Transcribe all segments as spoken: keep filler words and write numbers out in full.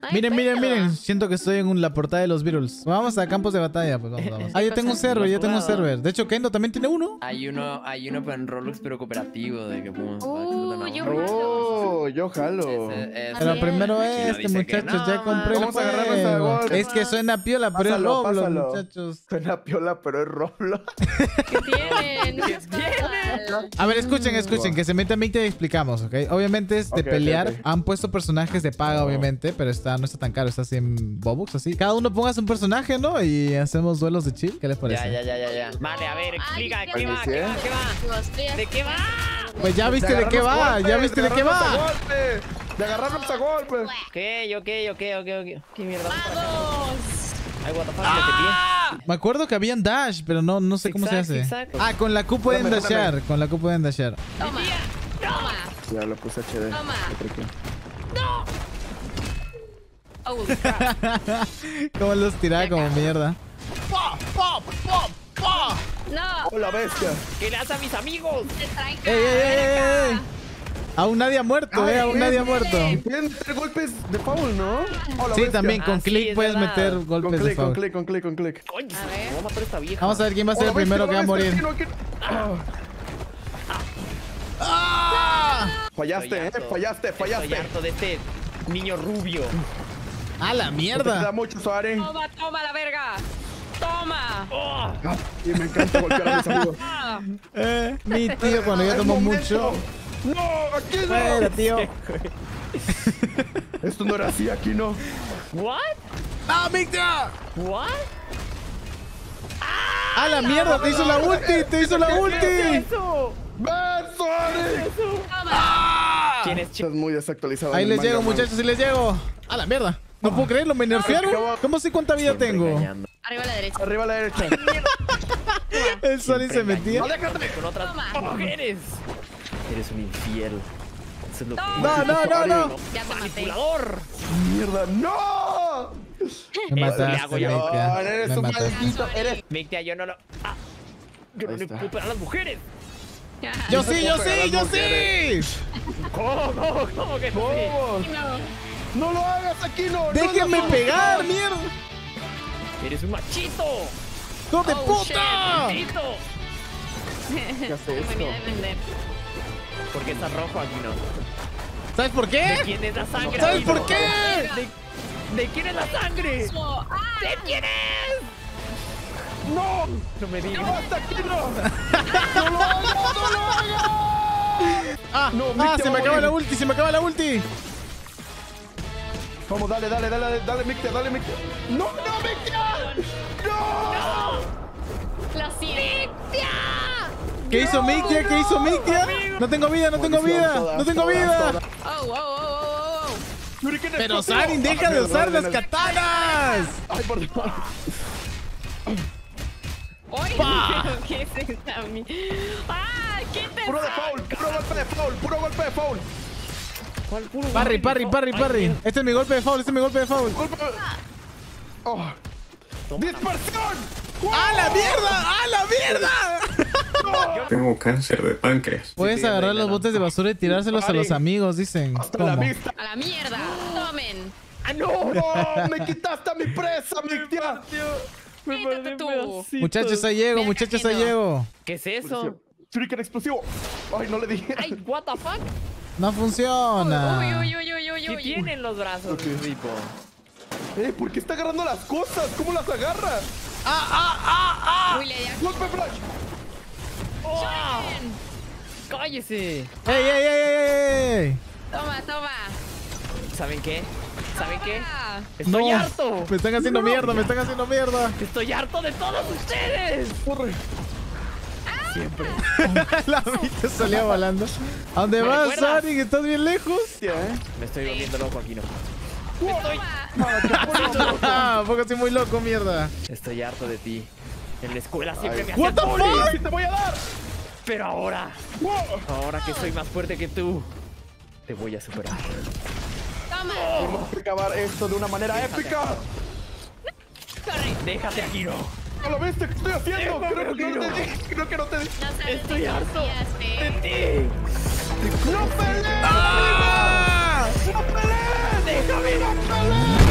Ay, Miren, miren, perro. miren. Siento que estoy en un- la portada de los Beatles. Vamos a campos de batalla, pues vamos, vamos. Ah, yo tengo un server, yo tengo un server. De hecho, Kendo también tiene uno. Hay uno, hay uno pero en Roblox, pero cooperativo, de que podemos jugar Uh, con una yo hoja. Oh, yo jalo. Ese- ese- Pero Bien. primero Aquí no este, dice que muchachos. no, Ya compré el Vamos a agarrarnos a juego. golpes. Es que suena piola, pero es Pásalo, Roblox, pásalo. muchachos. Suena piola, pero es Roblox. ¿Qué tiene? No ¿Qué seas tiene? mal. A ver, escuchen, escuchen, que se mete a mí y te explicamos, ¿ok? Obviamente es de Ok, ok, pelear. ok. Han puesto personajes de paga, obviamente, pero está, no está tan caro, está así en Bobux, así. Cada uno pongas un personaje, ¿no? Y hacemos duelos de chill. ¿Qué les parece? Ya, ya, ya, ya, ya. Vale, a ver, explica, Ay, ¿qué va? ¿qué? ¿Qué va? ¿Qué va? Digo, estoy ¿De qué va? Pues ya viste de qué va, ya viste de qué va. De agarrarnos a golpe. Ok, ok, ok, ok, ok. ¿Qué mierda? ¡Vamos! Ay, what the fuck, me Me acuerdo que habían dash, pero no, no sé cómo se Zigzag, hace. zigzag. Ah, con la Q pueden Dame, dashear, dame. con la Q pueden dashear. Toma. Toma. Ya lo puse H D. Toma. Yo creo que- Oh, crap. Como los tiraba como mierda. No. ¡Oh, la bestia! ¿Qué le hace a mis amigos? Te trae ¡Ey, ey, ey, ey! Aún nadie ha muerto, eh, aún nadie ha muerto. Pueden meter golpes de foul, ¿no? ¡Oh, la Sí, bestia! también con Ah, sí, clic es puedes verdad. meter Con golpes de clic, con foul. clic, con clic, con clic. Coño, A ver. voy a matar a esta vieja. Vamos a ver quién va a ser ¡Oh, el la bestia, primero que va a la morir. bestia! Aquí no, aquí- Ah. ¡Ah! Fallaste, Estoy eh, harto. fallaste, Estoy fallaste. harto de este niño rubio. ¡A la No te da mierda! mucho, Suárez. Toma, toma la verga. Toma. Oh, Ah, y me encanta golpear a mis amigos. Ah. Eh, mi tío cuando ya ¡Es tomó momento! mucho. ¡No! ¡Aquí no! Fuera, tío. Esto no era así, aquí no. what? ¡Ah, mi tío! What? ¡A la mierda! ¡Te hizo la ulti! ¡Te hizo la ulti! Eso. ¡Ven, Suárez! Toma. ¿Quién es chico? Estás muy desactualizado. Ahí en el les llego, manga, muchachos, sí les llego. ¡A la mierda! No puedo creerlo, me nerfearon. ¿Cómo sé cuánta vida tengo? Engañando. Arriba a la derecha. Arriba a la derecha. El Sonic se metía. No, déjate con otras Toma. mujeres. Eres un infiel. Eso es lo que No, no, no, no. Ya te maté. manipulador. ¡Mierda! ¡No! Me Eso le mataste, hago yo. Meitia. No, eres Me un mataste. maldito. Eres. Mictia, yo no lo. Ah, yo no Ahí le está. puedo pegar a las mujeres. Yo sí, yo puedo pegar a sí, las yo mujeres. sí. ¿Cómo? ¿Cómo? ¿Cómo que no? sé? ¡Vamos! No. ¡No lo hagas aquí, no! no, Déjenme no, no. pegar, mierda. Eres un machito. ¡Hijo de Oh, puta! Machito. ¿Qué hace Me venía a esto? defender. ¿Por qué está rojo aquí no? ¿Sabes por ¿De qué? quién es la sangre? ¿Sabes amigo? por qué? ¿De, de quién es la sangre? Ah. ¿De quién es? ¡No! No me digas. ¡Hasta aquí no! ¡No lo hagas! ¡No lo hagas! Ah, No, ah, Mictia se va me a acaba morir. la ulti, se me acaba la ulti. Vamos, dale, dale, dale, dale, dale, Mictia, dale, Mictia. ¡No, no, Mictia! ¡No! Lo siento. ¿Qué hizo Mictia? ¿Qué hizo Mictia? No tengo vida, no tengo Maldición, vida, todas, no tengo todas, vida. todas. Oh, oh, oh, oh, oh. Shuriken Pero explosivo. Sarin, deja Ah, de mierda, usar dale, las dale. katanas. Ay, por favor. Oye, Pa. ¿qué es esta? mi- ¡Ah! ¿Qué te Puro de foul, puro golpe de foul, puro golpe de foul. ¿Cuál puro? Parry, parry, parry, Ay, parry. Dios. Este es mi golpe de foul, este es mi golpe de foul. Golpe. Oh. ¡Dispersión! ¡A la mierda! ¡A la mierda! Tengo cáncer de páncreas. Puedes Sí, agarrar venga, los no. botes de basura y tirárselos a los amigos, dicen. Hasta la ¿Cómo? vista. ¡A la mierda! ¡Tomen! ¡Ah, no! ¡No! ¡Me quitaste a mi presa, Mictia! Quítate tú. Muchachos, ahí llego, Ven, muchachos, ahí Kendo. llego. ¿Qué es eso? Shuriken explosivo. Ay, no le dije. ¡Ay, what the fuck! No Uy, funciona. uy, uy, uy, uy, ¿Qué uy. tienen los brazos, tipo? Eh, ¿por qué está agarrando las cosas? ¿Cómo las agarra? Uy, le di a- ¡Golpe flash! ¡Oh! ¡Cállese! ¡Ey, ey, ey, ey, ey! Toma, toma. ¿Saben qué? ¿Saben qué? Ah. ¡Estoy No, harto! Me están haciendo mierda, me están haciendo mierda. ¡Estoy harto de todos ustedes! ¡Corre! Siempre. La vista salía volando. ¿A dónde ¿Me vas, recuerdas? Sonic? ¿Estás bien lejos? Tía, ¿eh? Me estoy volviendo loco aquí, ¿no? Toma. Ah, ¿a poco estoy muy loco, mierda? Estoy harto de ti. En la escuela siempre Ay. me What hacían the bullying. fuck? ¡Sí te voy a dar! Pero ahora, ¡Wow! ahora que soy más fuerte que tú, te voy a superar. Toma. Tenemos que acabar esto de una manera épica. Corre. Déjate aquí, no. ¿No lo viste? ¿Qué estoy haciendo? Déjame, Creo que no te Kiro. dije. Creo que no te dije. No sabes Estoy de qué harto hacías, de Fe. ti. ¡No pelees! ¡Ah! ¡No pelees! ¡Déjame! ¡No pelees!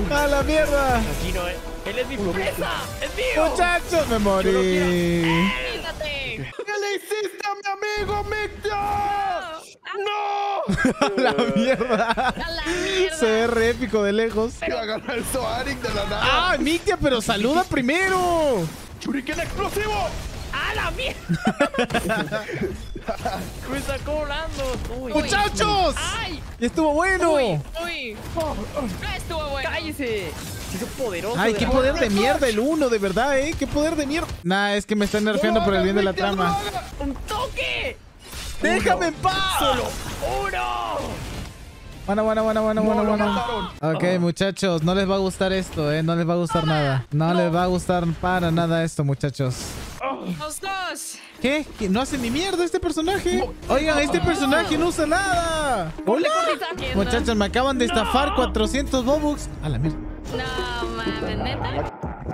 ¡A la mierda! Aquí no es. Él es mi presa. ¡Es mío! Muchachos, me morí. Quítate. ¿Qué le hiciste a mi amigo Mictia? ¡No! ¡A la mierda! A la mierda. Se ve re épico de lejos. Iba a ganar el Zoaric de la nada. ¡Ah, Mictia, pero saluda primero! ¡Shuriken explosivo! ¡A la mierda! Me sacó volando. Uy. ¡Muchachos! ¡Ay! ¡Y estuvo bueno! ¡Uy! ¡Uy! No estuvo bueno. ¡Cállese! Se hizo poderoso. ¡Ay, de qué la- poder de mierda el uno, de verdad, eh! ¡Qué poder de mierda! Nah, es que me están nerfeando por el bien de la trama. ¡Un toque! ¡Déjame en paz! ¡Solo uno! Bueno, bueno, bueno, bueno, bueno, lo bueno. mataron. Ok, muchachos, no les va a gustar esto, eh. No les va a gustar nada. No les va a gustar para nada esto, muchachos. Los dos. ¿Qué? ¿Qué? ¿No hace ni mierda este personaje? Oigan, este personaje no usa nada. ¡Hola! Muchachos, me acaban de estafar cuatrocientos Bobucks. A la mierda. No, mames, neta.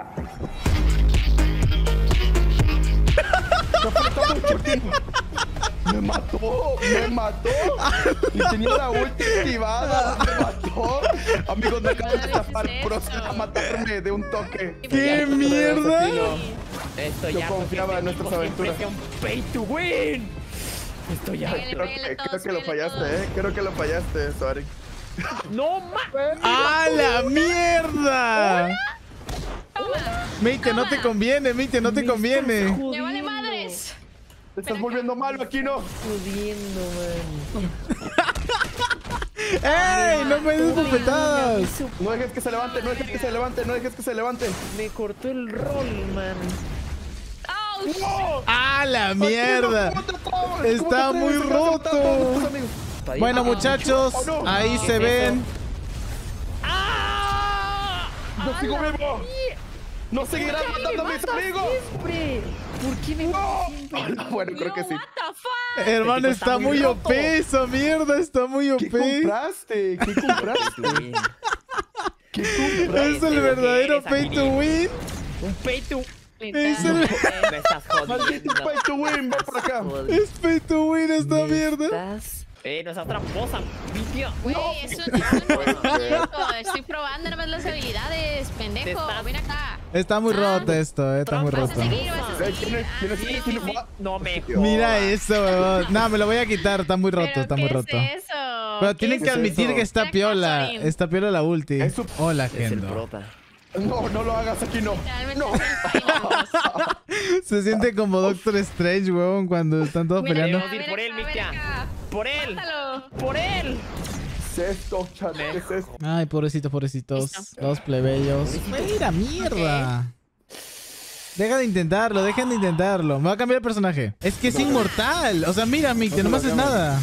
Me mató, me mató. Y tenía la ulti activada. Me mató. Amigos, me acaban de estafar. ¿Qué es Proceda eso? a matarme de un toque. ¿Qué mierda? Estoy Yo harto confiaba que en mi nuestras equipo aventuras. siempre sea un pay to win. Estoy harto. Creo que, creo que lo fallaste, eh. Creo que lo fallaste, Zoaric. ¡No ma! ¡A la mierda! Toma. Mite, no te conviene, Mite, no te conviene. Me vale madres. Te estás volviendo malo aquí, ¿no? Jodiendo, man. ¡Ey! ¡No me des bofetadas! No dejes que se levante, no dejes que se levante, no dejes que se levante. Me cortó el rol, man. ¡Auch! ¡No! ¡A la mierda! ¿Cómo te atreves? ¿Cómo te Está atreves muy a hacer tanto a roto. tus amigos? Bueno, muchachos, Oh, no. ahí ¿Qué se es ven. ¡Ah! ¡Yo sigo vivo! ¡No seguirás matando a mis amigos! Siempre. ¿Por qué me ¡No! Hola, bueno, creo No, que sí. what the fuck. Hermano, tipo está está muy muy O roto. P esa mierda, está muy ¿Qué O P. compraste? ¿Qué compraste? ¿Qué compraste? Es el verdadero pay to win. Un pay to Es el- Me estás jodiendo. Maldito pay to win, ven por acá. Es pay to win esta Me mierda. estás- Eh, no seas tramposa, vicio. Güey, eso, eso no es cierto. Estoy probando nomás las habilidades, Te pendejo. estás- Ven acá. Está muy roto esto, eh, está muy Vas roto. a seguir, vas a Eh, ¿Quién seguir. es? ¿Quién es? Sí, ¿Quién es? sí, ¿Quién sí. es? No me Mira eso, weón. No, me lo voy a quitar, está muy roto, ¿Pero está muy qué roto. es eso? Pero ¿Qué tienen es que es admitir eso? que está Jack piola. Catherine. Está piola la ulti. Es su- Hola, Es el Gendo. prota. No, no lo hagas aquí, no. Realmente No. es el Finance. Se siente como Doctor Strange, weón, cuando están todos Mira, peleando. Debemos ir ven por él, acá, ven Mikia. acá. ¡Por él! Mátalo. ¡Por él! ¿Qué es esto, chat? ¿Qué es esto? Ay, pobrecitos, pobrecitos. Listo. Los plebeyos. Mira, mierda. Deja de intentarlo, dejen de intentarlo. Me va a cambiar el personaje. Es que es inmortal. O sea, mira, Mick, no me haces nada.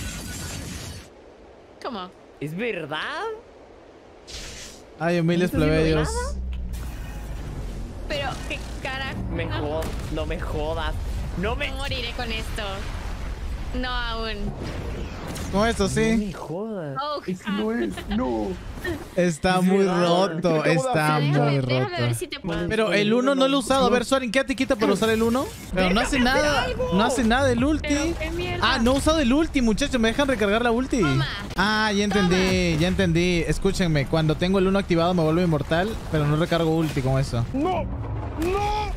¿Cómo? ¿Es verdad? Ay, humildes ¿No estás haciendo plebeyos. Pero, qué carajo. Me jod... No me jodas. No me... No moriré con esto. No aún. Con esto No sí. me jodas. Oh, Ese no es, no. Está muy verdad. roto. ¿Qué Está acabo de muy déjame, déjame ver roto. si te puedo. Pero el uno no lo he usado. A ver, Soren, quédate quita para usar el uno. Pero no hace nada. No hace nada el ulti. Pero qué mierda. Ah, no he usado el ulti, muchachos. ¿Me dejan recargar la ulti? Toma. Ah, ya entendí, ya entendí. Escúchenme, cuando tengo el uno activado me vuelvo inmortal, pero no recargo ulti con eso. ¡No! ¡No!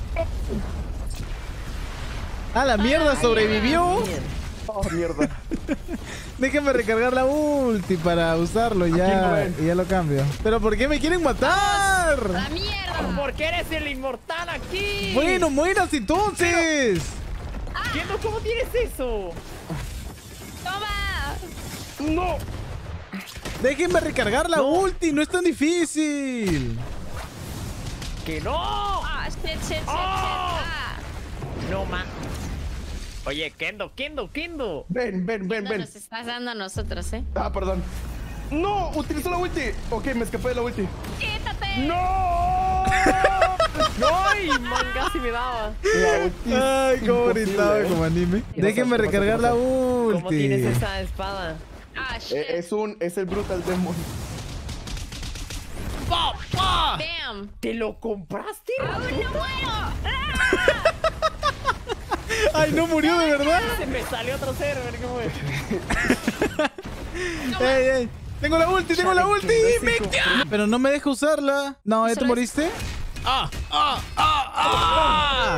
¡Ah, la mierda! ¡Sobrevivió! ¡Oh, mierda! Déjenme recargar la ulti para usarlo Aquí ya. lo ven. Y ya lo cambio. ¿Pero por qué me quieren matar? La mierda. ¿Por qué eres el inmortal aquí? Bueno, mueras entonces. ¿Qué no? ¿Cómo tienes eso? Toma. ¡No! Déjenme recargar la ulti, no es tan difícil. ¡Que no! Ah, shit, shit, shit, shit. Oh. Ah. No, ma. Oye, Kendo, Kendo, Kendo. Ven, ven, ven, No ven. nos estás dando a nosotros, ¿eh? Ah, perdón. ¡No! ¡Utilizó la ulti! Ok, me escapé de la ulti. ¡Quítate! ¡No! ¡No! Y man, casi me daba. La ulti es Ay, cómo imposible, gritaba ¿eh? como anime. ¿Qué pasa? Déjenme ¿Qué pasa? recargar ¿Qué la pasa? ulti. ¿Cómo tienes esa espada? Ah, shit. Eh, Es un... Es el Brutal Demon. Damn. ¿Te lo compraste? ¡Aún no muero! Ay, no murió de verdad. Se me salió otro server, ¿cómo es? ¡Ey, ey! Tengo la ulti, tengo la ulti. Mictia. Pero no me deja usarla. No, ¿ya te Solo es- moriste? ¡Ah! ¡Ah! ¡Ah! ¡Ah!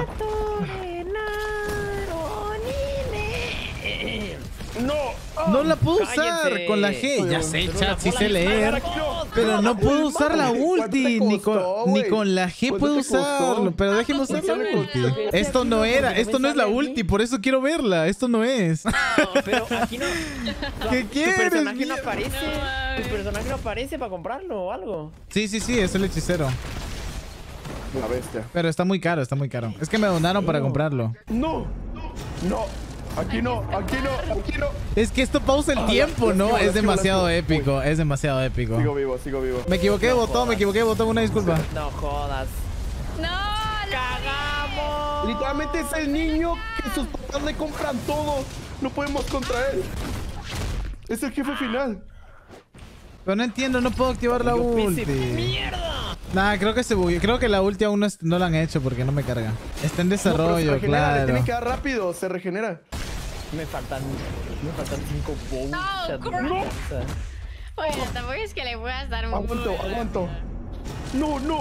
¡No! No la puedo usar Cállense. con la G. Ya sé, chat, sí sé leer. Akino. Pero no puedo usar la ¿Cuánto ulti. te Ni con, costó, ni güey? con la G ¿Cuánto puedo te costó? usarlo. Pero déjeme usar la ulti. Esto no era. Esto no es la ulti. Por eso quiero verla. Esto no es. No, pero aquí no. ¿Qué Tu quieres, personaje no mierda? aparece. No mames. Tu personaje no aparece para comprarlo o algo. Sí, sí, sí. Es el hechicero. La bestia. Pero está muy caro, está muy caro. Es que me donaron para comprarlo. ¡No! ¡No! Aquí no, aquí no, aquí no. Es que esto pausa el Ah, tiempo, la- ¿no? la- Es la- demasiado la- épico. Es demasiado épico. Sigo vivo, sigo vivo. Me equivoqué de botón, me equivoqué de botón. Una disculpa. No jodas. No, ¡Cagamos! Literalmente es el niño que sus papás le compran todo. No podemos contra él. Es el jefe final. Pero no entiendo, no puedo activar la Yo ulti. pensé, ¡mierda! Nah, creo que se bugueó. Creo que la ulti aún no, es- no la han hecho porque no me carga. Está en No, pero se desarrollo, regenera, le claro. tiene que dar rápido, se regenera. Me faltan. Me faltan cinco bows. No, chat, corre. no. Bueno, tampoco es que le puedas dar un... Aguanto, aguanto. No, no.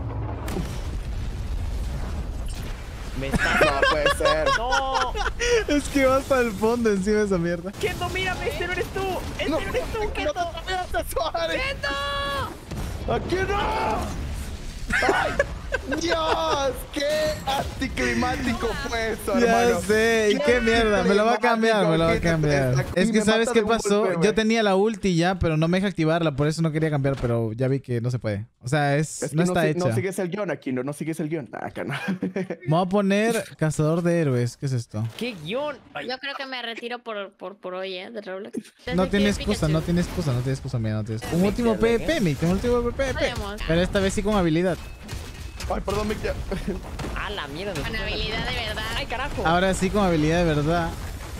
Me está. No puede ser. ¡No! Es que va hasta el fondo encima de esa mierda. ¡Kendo, mírame! ¡Este no eres tú! ¡Este no, No, eres tú, no Kendo! te metas, Suárez. ¡Kendo! ¡Aquí no! ¡Ay! ¡Dios! ¡Qué anticlimático fue eso, Ya hermano! sé, ¿y qué mierda? Me lo va a cambiar, me lo va a cambiar. Es que ¿sabes qué pasó? Yo tenía la ulti ya, pero no me deja activarla, por eso no quería cambiar, pero ya vi que no se puede. O sea, es, Es que no está si- hecha. No sigues el guión aquí, no, no sigues el guión. Ah, acá no. Me voy a poner cazador de héroes. ¿Qué es esto? ¡Qué guión! Ay, Yo creo que me retiro por, por, por hoy, ¿eh? De Roblox. No Desde tiene que excusa, Pikachu- no tiene excusa, no tiene excusa, mira, no tiene excusa. Un Me último quedo, PvP, Mick, un último PvP. Podemos. Pero esta vez sí con habilidad. Ay, perdón, Mick. ya. ¡A la mierda! Con habilidad de verdad. ¡Ay, carajo! Ahora sí con habilidad de verdad.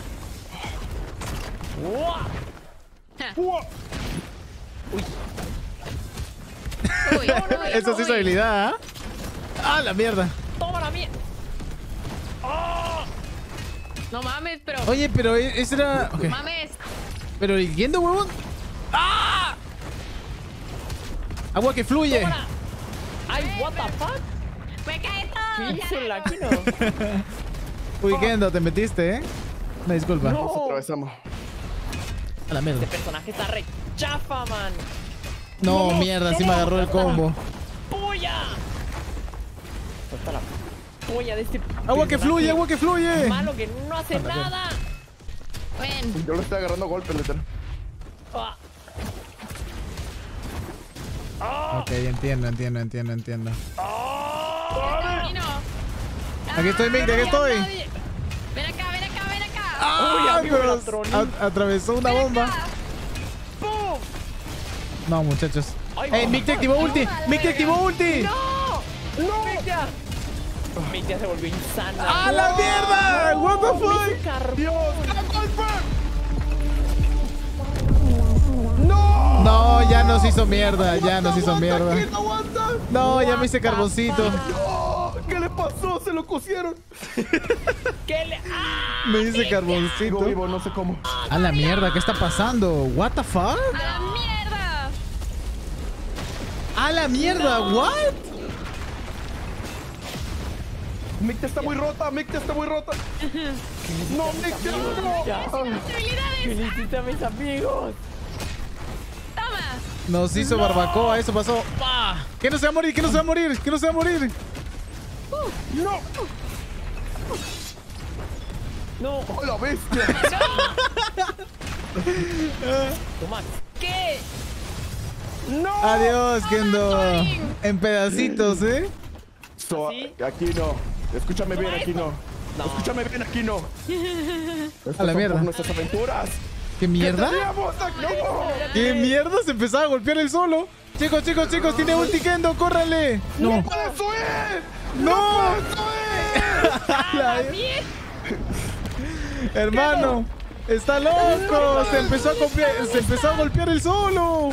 ¡Uah! ¡Fua! Uy, uy, Eso sí es uy. habilidad, ¿ah? ¡Ah, la mierda! ¡Toma la mierda! ¡Oh! No mames, pero... Oye, pero e- ese era... ok. Mames. Pero el Gendo, huevón. ¡Ah! Agua que fluye. ¡Tómala! ¡Ay, what the fuck! Me cae ¿Qué todo. hizo el Aquino? Uy, Gendo, te metiste, ¿eh? Una disculpa. No. Nos atravesamos. A la mierda. Este personaje está re chafa, man. No, mierda, sí me agarró el combo. ¡Puya! Está la polla de este. Agua que personaje fluye, agua que fluye. Malo que no hace Anda, ven. nada. Ven. Yo lo estoy agarrando a golpes, literal. Ah. Ok, entiendo, entiendo, entiendo, entiendo. Camino. Aquí estoy, Mick, aquí estoy. Nadie. Ven acá, ven acá, ven acá. ¡Ah! Uy, amigo, pero la troní. at- atravesó una Ven bomba. acá. ¡Pum! No, muchachos. Ay, ¡Ey, no. Mick te activó ulti! ¡Mick te activó ulti! ¡No! ¡No! ¡Mitia! Mitia se volvió insana. ¡A la mierda! ¡What the fuck! ¡Ese carbón! ¡Dios! ¡A golpe! ¡No! No, ya nos hizo mierda, ya nos hizo mierda. ¿Quién aguanta? No, ya me hice carboncito. ¡No! ¿Qué le pasó? Se lo cosieron. ¿Qué le.? ¡Ah! Me hice Sigo carboncito. vivo, no sé cómo. A la mierda, ¿qué está pasando? What the fuck? A la mierda. A la mierda, what? Mick está muy rota, Mick está muy rota. No, Mick no. Ya. Habilidades. ¿Qué le hiciste a mis amigos? Toma. Nos hizo barbacoa, eso pasó. ¡Pah! ¿Qué no se va a morir? ¿Qué no se va a morir? ¿Qué no se va a morir? No. No. ¡Oh, la bestia! Toma. ¿Qué? ¡No! Adiós, Kendo. En pedacitos, ¿eh? So, ¿Así? aquí no. Escúchame bien, aquí no. No. Escúchame bien, aquí no. Estas A la son mierda. por nuestras aventuras. ¿Qué mierda? ¡Teníamos aquí! ¿Qué mierda? Se empezaba a golpear el solo. Chicos, chicos, chicos, tiene ulti Kendo, córrale. ¡No No. puede subir! ¡No! La- Bien. Hermano, está loco. Se empezó a golpear, se empezó a golpear el solo.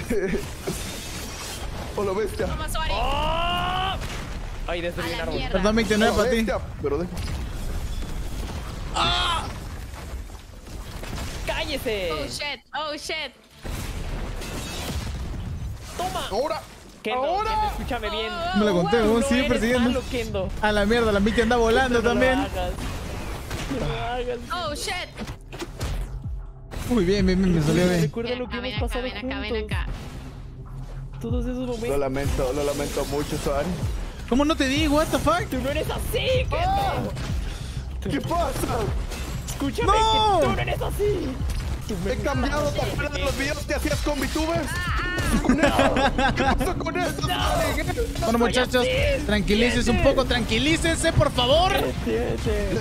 ¡Oh, la bestia! Toma, Suari. ¡Oh! Ay, desde A mi la árbol. mierda. Perdón, Mick, de ¡Oh, nuevo la para ti. bestia! Pero deja. ¡Cállese! Oh shit, oh shit. toma. Ahora. Kendo, Ahora. Kendo, escúchame bien. Me lo conté, Tú aún no sigue eres persiguiendo. malo, Kendo. A la mierda, la Mickey anda volando No lo también. hagas. No lo hagas. Oh, shit. Muy bien, bien, bien, me salió bien. Recuerda lo que Ven hemos acá, pasado ven acá, ven juntos. acá. Todos esos Lo momentos. lamento, lo lamento mucho, Suari. ¿Cómo no te digo? What the fuck? Tú no eres así, Kendo. ¿Qué pasa? Escúchame, ¡No! que tú no eres así. Tú me He cambiado, ¿te acuerdas de los videos que hacías con VTubers? ¿Qué pasó con esto, Suari? Bueno, muchachos, tranquilícense un poco, tranquilícense, por favor. Entiende.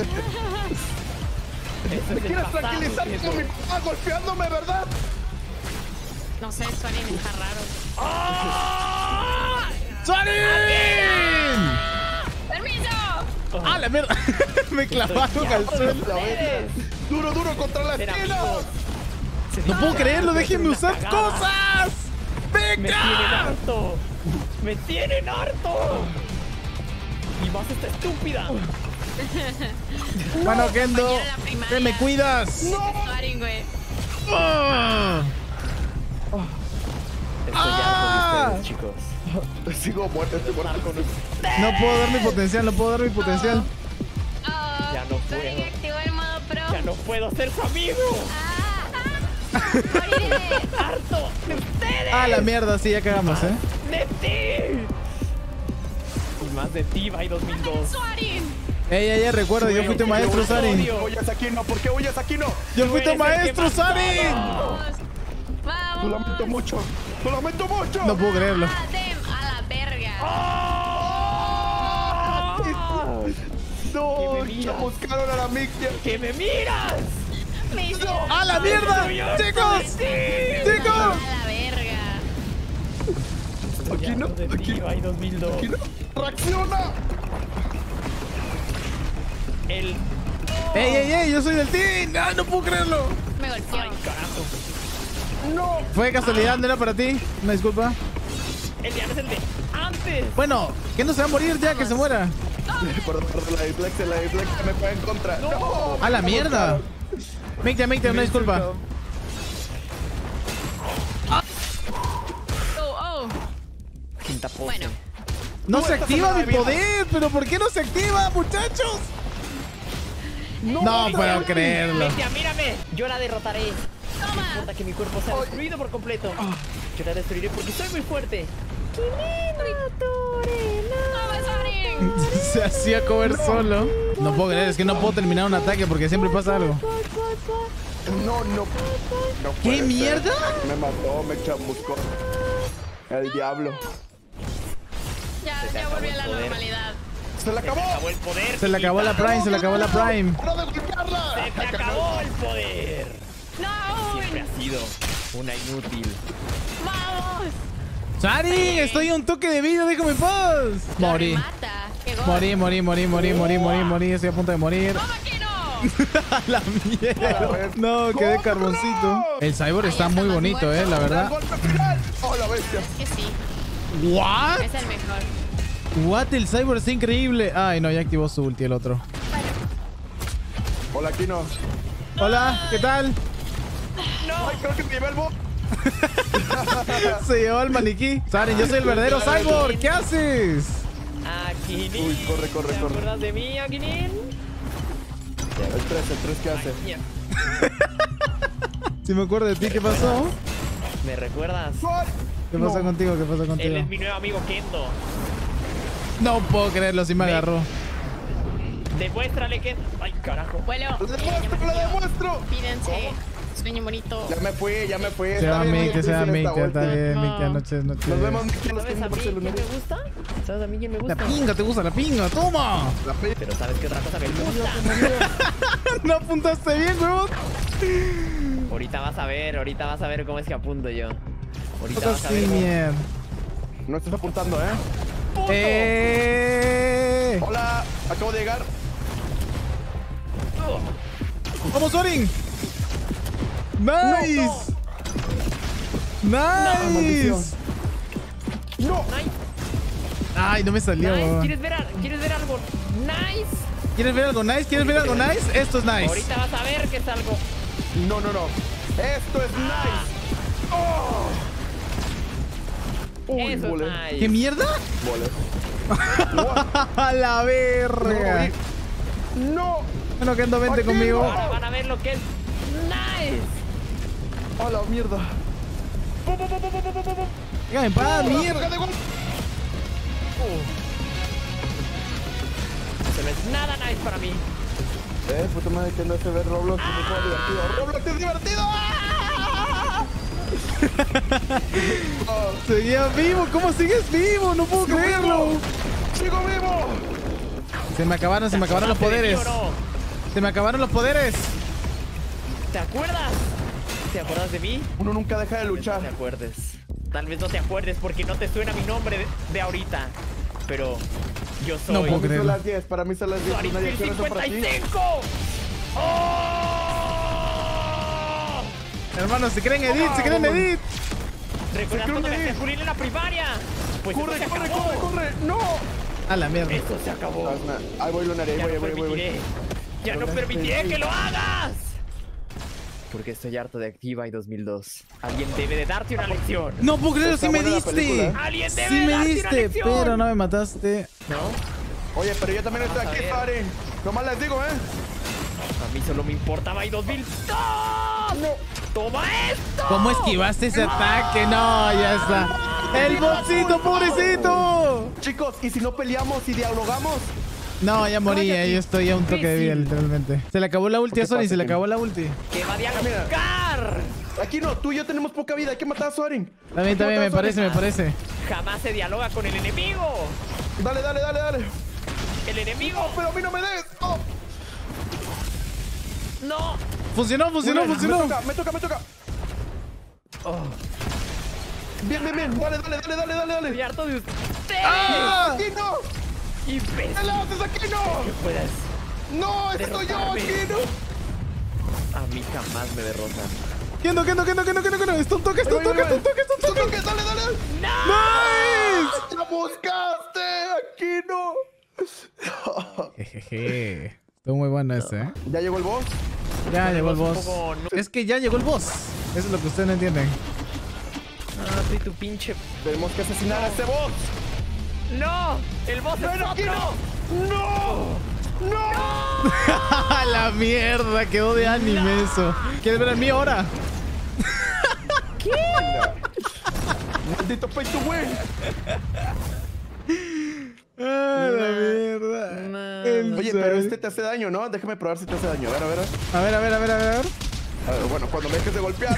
Eso ¿Me es el quieres pasado, tranquilizar Kendo. con mi papá golpeándome, verdad? No sé, Sorin está raro. ¡Sorin! ¡Permiso! ¡Ah, la mierda! Me clavaron al suelo. La verga. Duro, duro contra la Ser esquina. amigos. No puedo creerlo, déjenme Una usar cagada. cosas. Me tienen ¡Venga! harto. Me tienen harto. Y más esta estúpida. Mano, Kendo, Compañero de la primaria. que me cuidas. Sorin, güey. Ah. Estoy Ah. harto de ustedes, chicos. Sigo muerto, estoy muerto con esto. No puedo dar mi potencial, no puedo dar mi potencial. Oh, Ya no Sorin puedo. activó el modo pro. Ya no puedo ser su amigo. Ah, ah. Moriré. Harto de ustedes. Ah, la mierda, sí, ya cagamos, ¿eh? De ti. Y más de ti, Bai dos mil dos. Sorin. Ey, ey, ey, recuerda, yo fui tu maestro, Sarin. Odio. Huyes aquí, no, ¿por qué huyes aquí, no? Yo fui Tú tu eres el que maestro, más Sarin. Vamos. Lo Vamos. lamento mucho. Lo lamento mucho. No puedo creerlo. Ah, dem, a la verga. ¡Ah! No, Que me miras. chamuscaron a la Mixia. ¡Que me miras! Me hizo ¡A la mierda! ¡Chicos! ¡Chicos! a la verga. Aquí no, De aquí ti, no, Bai dos mil dos. aquí no. ¡Reacciona! El... ¡Ey, ey, ey! ¡Yo soy del team! ¡Ay, no puedo creerlo! Me golpeó. ¡Ay, carajo! ¡No! Fue casualidad, no era para ti. Una disculpa. El de antes, el de antes. Bueno, que no se va a morir ya, que se muera. Perdón, perdón, la dislexia, la dislexia me fue en contra. ¡No! ¡A la mierda! Micte, Micte, una disculpa. Oh, oh. Quinta pose. Bueno. No Tú se estás activa en la mi vida. poder, pero ¿por qué no se activa, muchachos? No puedo creerlo. Bestia, mírame. Yo la derrotaré. No Toma. importa que mi cuerpo sea destruido por completo. Yo la destruiré porque soy muy fuerte. Toma, Sorin. Se hacía cover solo. No puedo creer, es que no puedo terminar un ataque porque siempre pasa algo. No, no. no ¿Qué puede ser. mierda? Me mató, me chamuscó. El diablo. Ya, ya volví a la normalidad. ¡Se le acabó! Acabó el poder. Se le acabó la Prime, se le acabó la Prime. ¡Hora de golpearla! Se te acabó el poder. No. Siempre has sido una inútil. Vamos. ¡Sari! Estoy a un toque de vida, déjame en paz. Lo Morí. remata. Qué gol. Morí, morí, morí, morí, morí, morí, morí. Estoy a punto de morir. Toma, que no. A la mierda. No, quedé carboncito. El cyborg está muy bonito, eh, la ¡El verdad. golpe final! ¡Oh, la bestia! Es que sí. ¿What? Es el mejor. What? El cyborg está increíble. Ay, no, ya activó su ulti el otro. Hola, Kino. Hola, ¿qué tal? ¡Ay, creo que me llevé el bo! Se llevó al maniquí. Saren, yo soy el verdadero cyborg. ¿Qué haces? Aquinin. Uy, corre, corre, ¿Te corre. acuerdas de mí, Aquinin? El tres, el tres, ¿qué hace? Mierda. Si me acuerdo de ti, ¿qué pasó? ¿Me recuerdas? ¿Qué pasó No. contigo? ¿Qué pasó Él contigo? es mi nuevo amigo Kendo. No puedo creerlo, si me agarró. Demuéstrale que... ¡Ay, carajo! Bueno, ¡Lo eh, ya me demuestro, lo fui. demuestro! Pídense. Sueño bonito. Ya me fui, ya me fui. Se Está va bien, muy Micte, se va difícil esta Micte, está vuelta. bien, No. Micte, noches, noches. Nos vemos, Micte, a los ¿Sabes a quince mí por quién me celular. gusta? ¿Sabes a mí quién me La gusta? pinga, ¿te gusta la pinga? ¡Toma! La pe- Pero ¿sabes qué otra cosa me gusta? No apuntaste bien, huevón. Ahorita vas a ver, ahorita vas a ver cómo es que apunto yo. Ahorita Otra vas a ver sí, cómo... mierda. No estás apuntando, ¿eh? ¡Puto! ¡Eh! Hola, acabo de llegar. ¡Vamos, Sorin! ¡Nice! maldición. ¡Nice! ¡No! Nice, Ay, no me salió, nice. huevón. ¿Quieres ver, a- ¿Quieres ver algo? Nice. ¿Quieres ver algo nice? ¿Quieres ver algo nice? Esto es nice. Ahorita vas a ver que es algo. No, no, no. Esto es nice. Oh. Uy, Eso volé. es nice. ¿Qué mierda? Volé. A la verga. No. Bueno, que ando vente Aquí conmigo. Ahora van a ver lo que es nice. A la mierda. Pum, pum, pum, pum, pum, pum, pum. Venga, en paz, Oh, mierda. de gol. Eso no es nada nice para mí. Eh, puta madre, que no se ve Roblox. Es un juego divertido. ¡Roblox es divertido! ¡Ah! Seguía vivo. ¿Cómo sigues vivo? No puedo ¡Sigo creerlo. vivo! ¡Sigo vivo! Se me acabaron, se me acabaron los ¿Te acordaste de poderes. mí o no? Se me acabaron los poderes. ¿Te acuerdas? ¿Te acuerdas de mí? Uno nunca deja de No te luchar. acuerdes. Tal vez no te acuerdes porque no te suena mi nombre de, de ahorita. Pero yo soy... No puedo Para mí creerlo. son las diez, para mí son las diez. Sonic Una dirección eso para cincuenta y ti. cinco. ¡Oh! Hermano, se creen edit, se creen edit. ¿Recuerdas Se cuando me cree. hacía pulir en la primaria? Pues ¡Corre, eso se corre, acabó. corre, corre! ¡No! A la mierda. Eso se acabó. Ahí voy, Lunaria, ahí Ya voy, ahí no voy, ahí voy. permitiré. Ya no Lunaria, permitiré ahí. que lo hagas. Porque estoy harto de Activa y dos mil dos. Alguien debe de darte una lección. No puedo creerlo, Está sí me buena la diste. película. Alguien debe Sí de me darte una diste, lección. pero no me mataste. ¿No? Oye, pero yo también estoy Vamos a aquí, ver. Sari. Nomás les digo, ¿eh? A mí solo me importaba y dos mil dos. No. ¡Toma esto! ¿Cómo esquivaste ese ataque? No, ya está. ¡El botcito, pobrecito! Chicos, ¿y si no peleamos y dialogamos? No, ya morí, eh, yo estoy a un toque de vida, Difícil. literalmente. Se le acabó la ulti a ¿Qué Sony, pasa, se le Kim? acabó la ulti. ¡Que va a mira. dialogar! Aquí no, tú y yo tenemos poca vida. Hay que matar a Soarin. También, también, me parece, me parece. Jamás se dialoga con el enemigo. Dale, dale, dale, dale. El enemigo. No, pero a mí no me des. No. No. Funcionó, funcionó, Me funcionó. toca, me toca, me toca. Oh, Bien, bien, bien. Dale, dale, dale, dale, dale, estoy dale. harto de ustedes. ¡Ah! ¡Aquí no! Y ves ¿Qué le haces aquí no? que puedas. No, estoy yo Derrotarme. aquí no. A mí jamás me derrotan. ¿Qué no, qué no, qué no, qué no, qué no, qué no? Está un toque, está un Ahí voy, toque, ahí está un voy. toque, está un toque. toque, dale, dale. ¡Nice! ¡La buscaste! Aquí no. Jejeje. Estuvo muy bueno ese, ¿eh? ¿Ya llegó el boss? Ya llegó el Un boss. poco no- Es que ya llegó el boss. Eso es lo que ustedes no entienden. Ah, tú y tu pinche. Tenemos que asesinar a ese boss. ¡No! ¡El boss es ¡Ven aquí, otro! no! ¡No! ¡No! La mierda, quedó de anime eso. ¿Quieres ver el mío ahora? Maldito pay to win. Ah, la mierda. No. En Oye, pero serio. este te hace daño, ¿no? Déjame probar si te hace daño. A ver, a ver. A ver, a ver, a ver, a ver. a ver. A ver, bueno, cuando me dejes de golpear.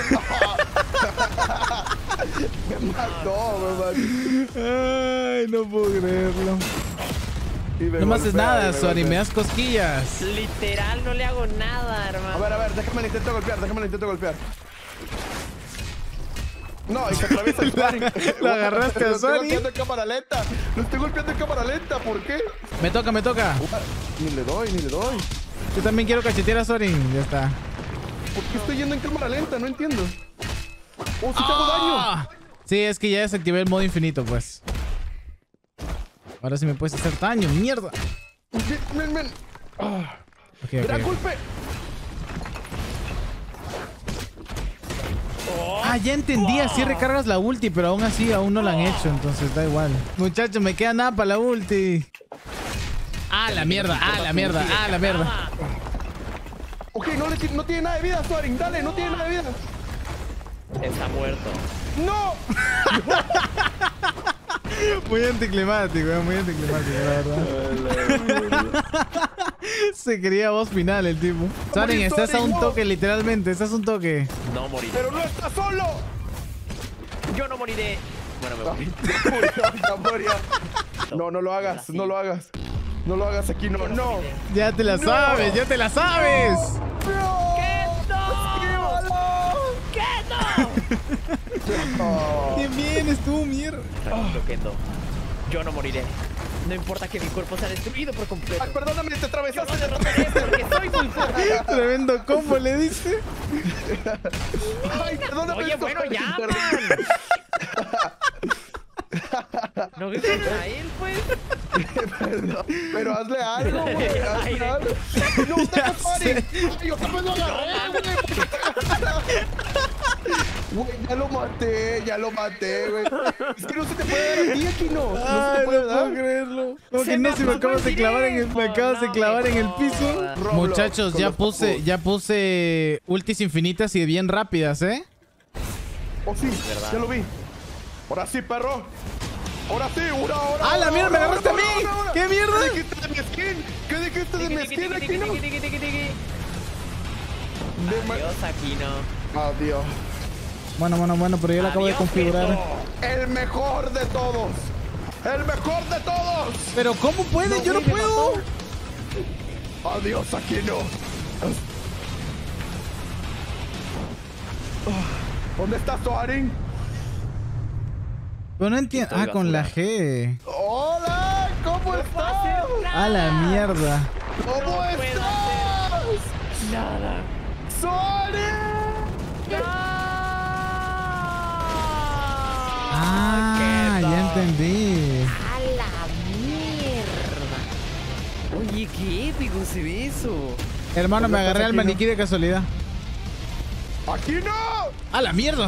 Me mató, me mató. Ay, no puedo creerlo. Y me No me haces golpea, nada, y me Suari, golpea. me das cosquillas. Literal, no le hago nada, hermano. A ver, a ver, déjame el intento golpear, déjame el intento golpear. No, y se atraviesa el Suari. Lo agarraste a Lo estoy Suari. golpeando en cámara lenta. Lo estoy golpeando en cámara lenta, ¿por qué? Me toca, me toca. Ni le doy, ni le doy. Yo también quiero cachetear a Sorin. Ya está. ¿Por qué estoy yendo en cámara lenta? No entiendo. ¡Oh, sí te hago daño! ¡Ah! Sí, es que ya desactivé el modo infinito, pues. Ahora sí me puedes hacer daño, mierda. Ven, ven, ven. Ah, Ok, ¡Gran ok. golpe! Ah, ya entendí, así recargas la ulti, pero aún así aún no la han hecho, entonces da igual. Muchachos, me queda nada para la ulti. Ah, la mierda, ah, la mierda, ah, la mierda. Ok, no, le, ti- no tiene nada de vida, Suaring. Dale, no tiene nada de vida. Está muerto. ¡No! Muy anticlimático, eh, muy anticlimático, la verdad. Se quería voz final el tipo. Soren, morir, estás a Soren, un no. toque, literalmente, estás a un toque. No moriré. ¡Pero no está solo! Yo no moriré. Bueno, me morí. Ya murió, ya murió. No, no lo hagas, no lo hagas. No lo hagas aquí, no, no. Ya te la sabes, ya te la sabes. ¡No! ¿Qué no? ¡Esquívalo! ¿Qué no? Oh. Bien, bien, estuvo mierda. Tranquilo, Kendo. Yo no moriré. No importa que mi cuerpo sea destruido por completo. Ay, perdóname, te Yo atravesaste. no derrotaré porque soy muy fuerte. Tremendo combo le diste. Ay, perdóname. Oye, bueno, Soaring, ya, perdón. man. No grites a él, pues. Perdón, pero hazle algo, güey. Aire. Hazle algo. No, deja Ya Soaring. sé. Ay, yo también lo agarré, güey. Güey, ya lo maté, ya lo maté, güey. Es que no se te puede dar a ti aquí, no. No se Ay, te puede no dar. puedo creerlo. Como Se que no me se me apagó acabas el de clavar en el, me directo, acabas de no clavar me en el jodas. piso. Roblox, Muchachos, con ya los puse, papus. ya puse ultis infinitas y bien rápidas, ¿eh? Oh, sí, ya lo vi. Ahora sí, perro. Ahora sí, una hora. ¡Ah, la mierda, me agarraste a mí! ¿Qué mierda? ¿Qué dijiste de mi skin? ¿Qué dijiste de mi skin aquí, no? Tiki, tiki, tiki, tiki. De ma- Adiós, Aquino. Adiós. Bueno, bueno, bueno, pero yo lo acabo de Adiós, configurar. Beto. El mejor de todos. El mejor de todos. Pero ¿cómo puede? Yo no güey, me puedo. Adiós, Aquino. ¿Dónde estás, Soarin? Pero no entiendo. Ah, con la G. Hola, ¿cómo estás? A la mierda. ¿Cómo No puedo estás? Nada. Soarin. Ah, ya entendí. A la mierda. Oye, qué épico se ve eso. Hermano, me ¿Dónde agarré estás, al Aquino? maniquí de casualidad. ¡Aquino! ¡A la mierda!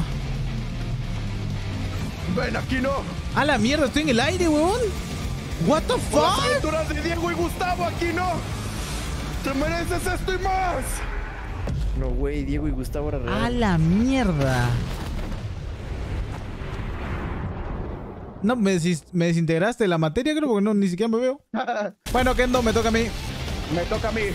Ven, Aquino. ¡A la mierda! Estoy en el aire, weón. What the Por las fuck? aventuras de Diego y Gustavo, Aquino. Te mereces esto y más. No, güey, Diego y Gustavo era real. ¡A la mierda! No, me, desis- me desintegraste de la materia, creo, porque no, ni siquiera me veo. Bueno, Kendo, me toca a mí. Me toca a mí.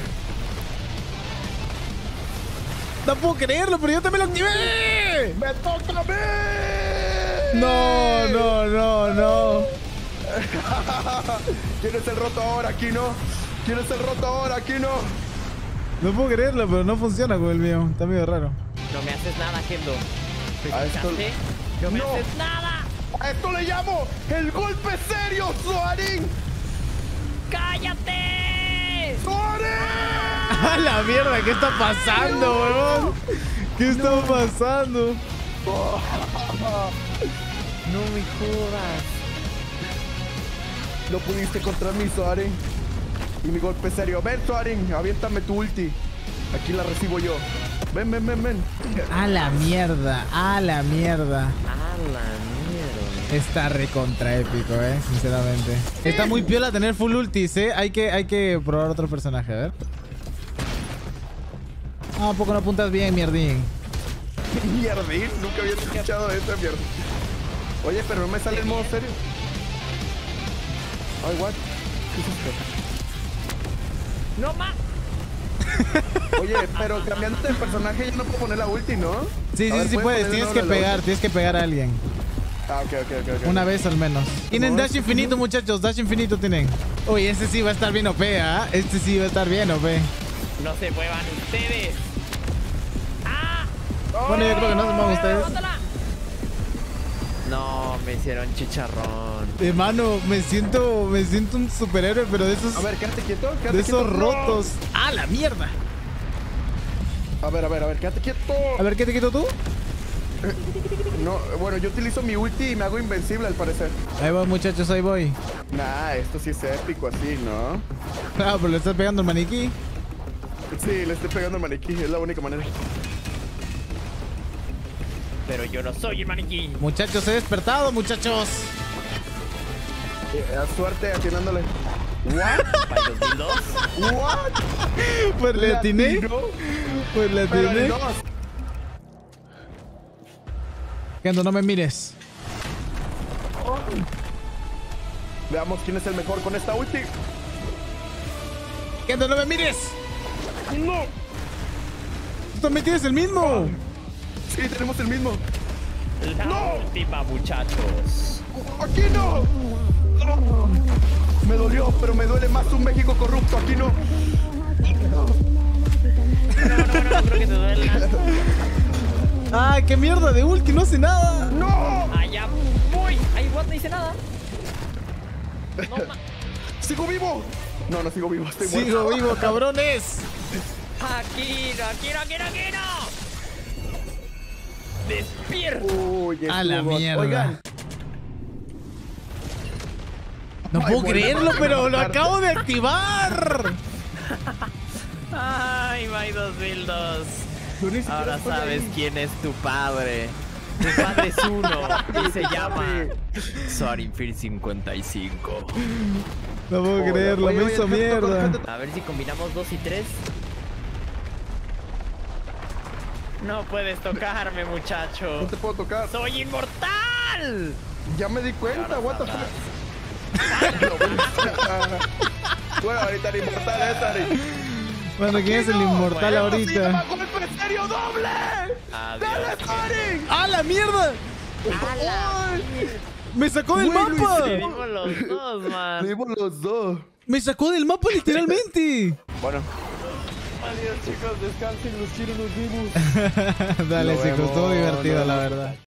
No puedo creerlo, pero yo también lo activé. ¡Me toca a mí! No, no, no, no. ¿Quién es el roto ahora, Aquino? ¿Quién es el roto ahora, Aquino? No puedo creerlo, pero no funciona con el mío. Está medio raro. No me haces nada, Kendo. ¿Me A esto- escuchaste? No me No. haces nada. A esto le llamo el golpe serio, Soarin. ¡Cállate! ¡Soarin! ¡A la mierda! ¿Qué está pasando, weón? ¿Qué está pasando? No me jodas. No pudiste contra mí, Soarin. Y mi golpe serio. Ven, Soarin, aviéntame tu ulti. Aquí la recibo yo. Ven, ven, ven, ven. ¡A la mierda! ¡A la mierda! A la mierda. Está recontra épico, eh, sinceramente. Está muy piola tener full ultis, eh. Hay que, hay que probar otro personaje, a ver. Ah, ¿a poco no apuntas bien, mierdín? Mierdín, nunca había escuchado esa mierda. Oye, pero no me sale el modo serio. Ay, what? ¿Qué es esto? ¡No más! Oye, pero cambiando de personaje ya no puedo poner la ulti, ¿no? Sí, A sí, ver, sí ¿puedes puedes. poner Tienes de que nuevo la pegar, ulti? tienes que pegar a alguien. Ah, ok, ok, ok, ok. Una vez al menos. Tienen No, dash es- infinito, muchachos. Dash infinito tienen. Uy, este sí va a estar bien O P, ¿ah? Este sí va a estar bien O P. No se muevan ustedes. ¡Ah! Bueno, yo creo que no se muevan ustedes. ¡Bótala! No, me hicieron chicharrón. Hermano, me siento, me siento un superhéroe, pero de esos, A ver, quédate quieto, quédate de quieto. esos No. rotos. ¡A la mierda! A ver, a ver, a ver, quédate quieto. A ver, ¿qué te quito tú? No, bueno, yo utilizo mi ulti y me hago invencible al parecer. Ahí voy, muchachos, ahí voy. Nah, esto sí es épico así, ¿no? Ah, pero le estás pegando el maniquí. Sí, le estoy pegando al maniquí, es la única manera. Pero yo no soy el maniquí. Muchachos, he despertado, muchachos. Eh, a suerte atinándole. ¿What? ¿Para el dos mil dos? ¿What? Pues le atiné. atinó, Pues le pero atiné. no. Kendo, no me mires. Veamos quién es el mejor con esta ulti. Kendo, no me mires. ¡No! Tú también tienes el mismo. Sí, tenemos el mismo. La ¡No! última, muchachos. ¡Aquí no! ¡No! Me dolió, pero me duele más un México corrupto. Aquí no. No, no, no, no creo que te duela. Ay, qué mierda de ulti, no hace nada. ¡No! Allá voy. Ahí what no hice nada. No ma- ¡Sigo vivo! No, no sigo vivo, estoy Sigo muerto. vivo, cabrones. Aquí no, aquí no, aquí no, aquí no. Despierta. Uy, A la estuvo- mierda. Oigan, No Ay, puedo bueno, creerlo, bueno, pero lo bueno. acabo de activar. Ay, my dos mil dos. Yo ni siquiera Ahora estoy sabes ahí. quién es tu padre. Tu padre es uno y se llama Soarinfir cincuenta y cinco. No puedo Hola, creerlo, oye, me oye, hizo déjate tocar, mierda. déjate tocar. A ver si combinamos dos y tres. No puedes tocarme, No muchacho. te puedo tocar. ¡Soy inmortal! Ya me di cuenta, what the sabrás. fuck. Bueno, ahorita el inmortal es Ari. Bueno, ¿quién es el inmortal bueno, ¡Se llama ahorita? golpe en serio doble! Adiós. ¡Dale, Sonic! ¡Ah, la mierda! ¡Ay! ¡Me sacó del Güey, mapa! Luis, Le dimos los dos, man. Dimos los dos. ¡Me sacó del mapa literalmente! Bueno, Adiós, chicos. Descansen. Los quiero, nos vemos. Dale, Nos chicos, estuvo vemos, divertido, nos la vemos. verdad.